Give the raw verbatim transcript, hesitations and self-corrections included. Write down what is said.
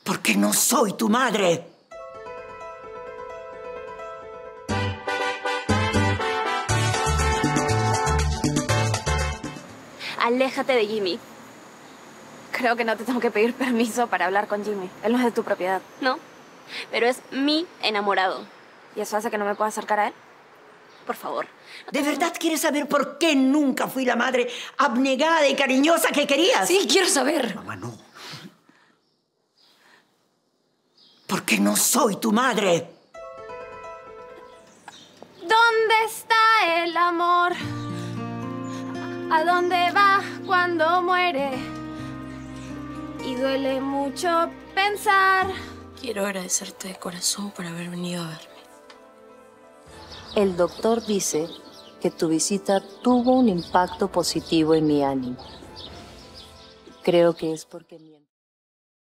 Porque no soy tu madre. Aléjate de Jimmy. Creo que no te tengo que pedir permiso para hablar con Jimmy. Él no es de tu propiedad, ¿no? Pero es mi enamorado. ¿Y eso hace que no me pueda acercar a él? Por favor. ¿De verdad quieres saber por qué nunca fui la madre abnegada y cariñosa que querías? Sí, quiero saber. Mamá, no. Porque no soy tu madre. ¿Dónde está el amor? ¿A dónde va cuando muere? Y duele mucho pensar. Quiero agradecerte de corazón por haber venido a verme. El doctor dice que tu visita tuvo un impacto positivo en mi ánimo. Creo que es porque mi